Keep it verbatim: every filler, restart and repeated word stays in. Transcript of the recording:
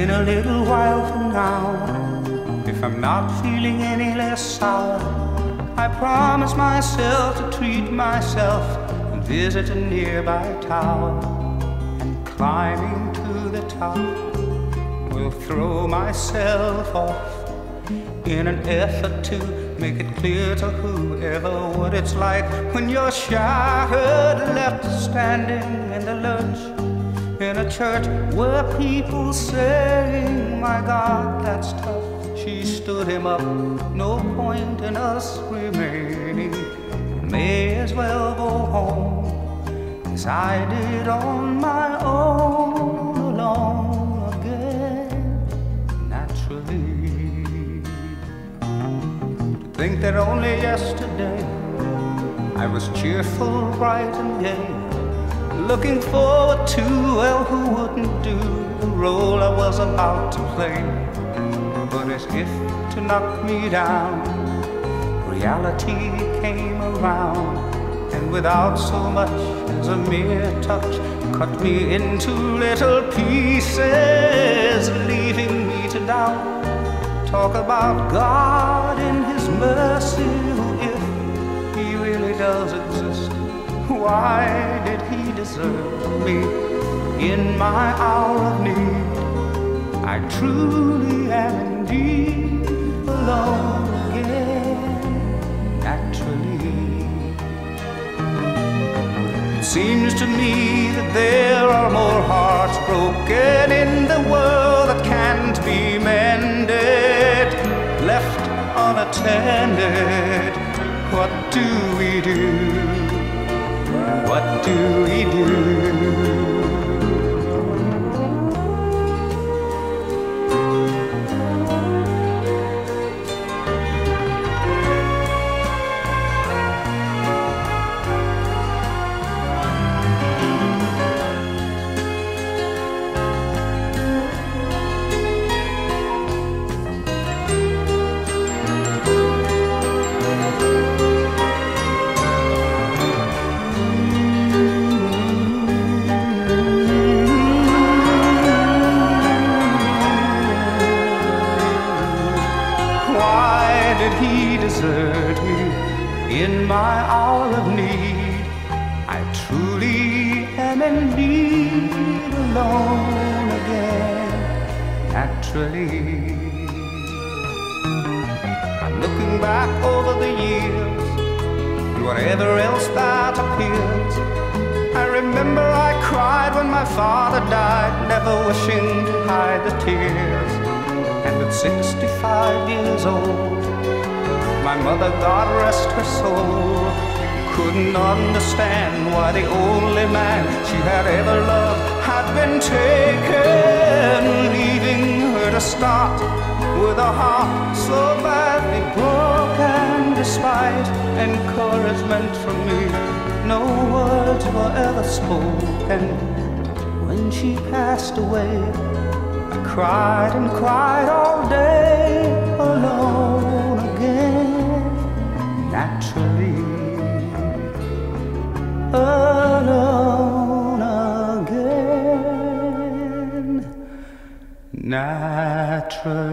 in a little while from now, if I'm not feeling any less sour, I promise myself to treat myself and visit a nearby tower. And climbing to the top, will throw myself off in an effort to make it clear to whoever what it's like when you're shattered, left standing in the lurch in a church where people sing, my God, that's tough. She stood him up, no point in us remaining. May as well go home as I did on my own, alone again, naturally. To think that only yesterday I was cheerful, bright and gay, looking forward to, well, who wouldn't do the role I was about to play. But as if to knock me down, reality came around, and without so much as a mere touch, cut me into little pieces, leaving me to doubt. Talk about God in His mercy, who, if He really does exist, why did He deserve me in my hour of need? I truly am indeed alone again, naturally. It seems to me that there are more hearts broken in the world that can't be mended, left unattended. What do we do? What do we do? Desert me in my hour of need. I truly am indeed alone again, naturally. I'm looking back over the years and whatever else that appears. I remember I cried when my father died, never wishing to hide the tears. And at sixty-five years old, my mother, God rest her soul, couldn't understand why the only man she had ever loved had been taken, leaving her to start with a heart so badly broken. Despite encouragement from me, no words were ever spoken. When she passed away, I cried and cried all day, alone again, naturally, alone again, naturally.